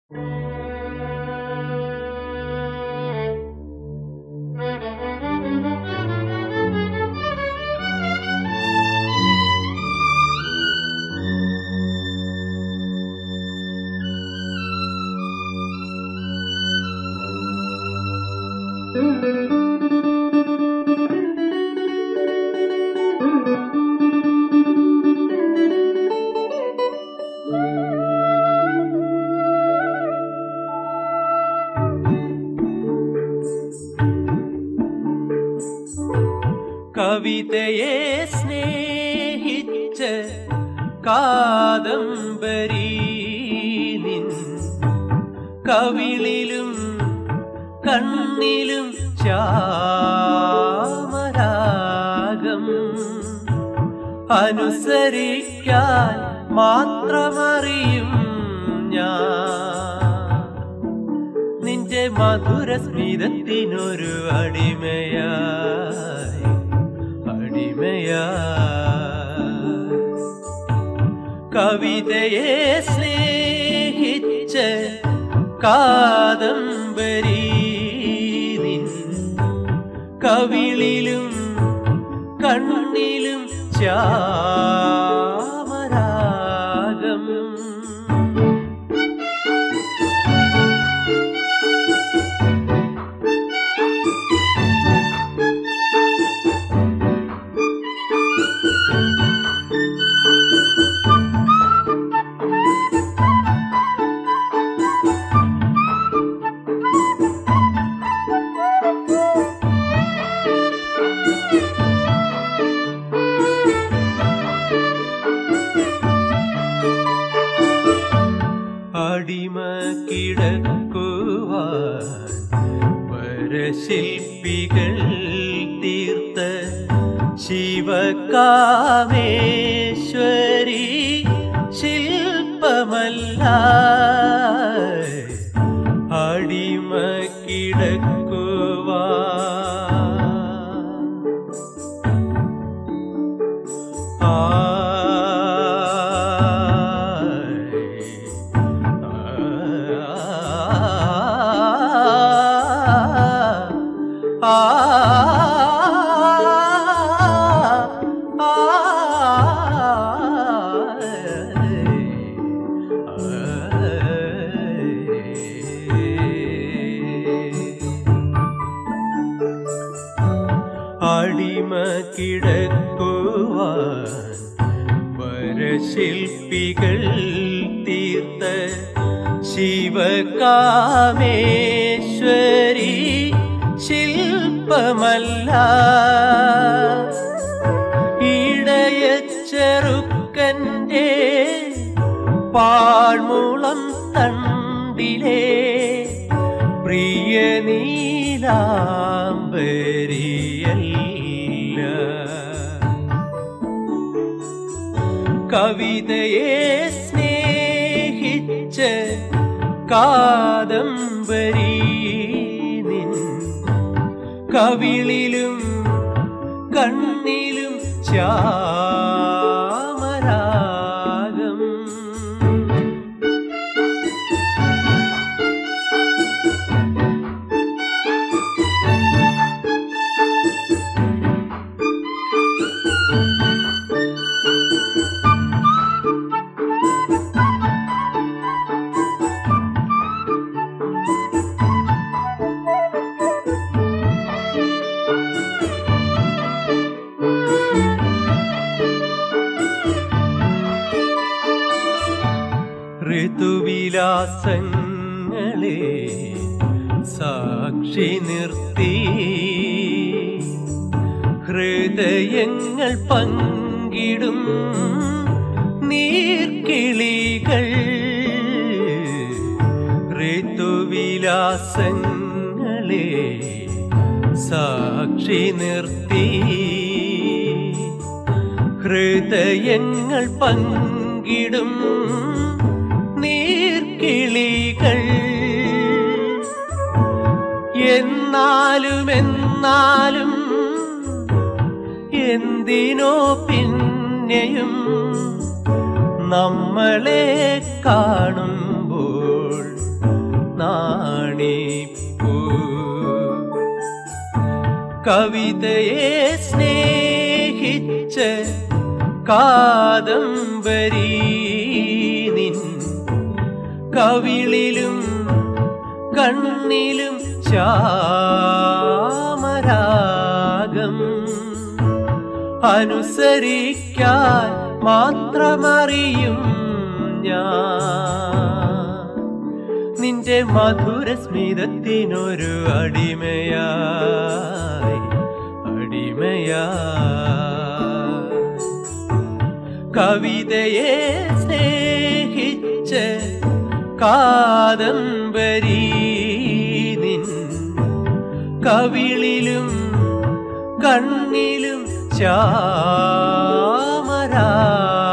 കവിതയെ സ്നേഹിച്ച കാദംബരി നിൻ കവിളിലും കണ്ണിലും ചാമരാഗം അനുസരിക്കാൻ മാത്രമറിയും ഞാൻ നിന്റെ മധുരസ്മിതത്തിനൊരു അടിമയായി കവിതയെ സ്നേഹിച്ച കാദംബരി നിൻ കവിളിലും കണ്ണിലും ചാമരാഗം അടിമ കിടക്കുവാൻ വരശില്പികൾ തീർത്ത ശിവകാമേശ്വരി ശില്പമല്ല അടിമ അടിമ കിടക്കുവാൻ വരശില്പികൾ തീർത്ത ശിവകാമേശ്വരി ശില്പമല്ല ഇടയച്ചെറുക്കൻ്റെ പാഴ്മുളം തണ്ടിലെ പ്രിയ നീലാംബരിയല്ല കവിതയെ സ്നേഹിച്ച കാദംബരി നിൻ കവിളിലും കണ്ണിലും ചാമരാഗം ഋതുവിലാസങ്ങളെ സാക്ഷി നിർത്തി ഹൃദയങ്ങൾ പങ്കിടും നീർക്കിളികൾ ഋതുവിലാസങ്ങളെ സാക്ഷി നിർത്തി ഹൃദയങ്ങൾ പങ്കിടും നീർക്കിളികൾ എന്നാലും എന്തിനോ പിന്നെയും നമ്മളെ കാണുമ്പോൾ കവിതയെ സ്നേഹിച്ച കാദംബരി നിൻ കവിളിലും കണ്ണിലും ശ്യാമരാഗം അനുസരിക്കാൻ മാത്രമറിയും ഞാൻ നിന്റെ മധുരസ്മിതത്തിനൊരു അടിമയായി കവിതയെ സ്നേഹിച്ച കാദംബരി നിൻ കവിളിലും കണ്ണിലും ശ്യാമരാഗം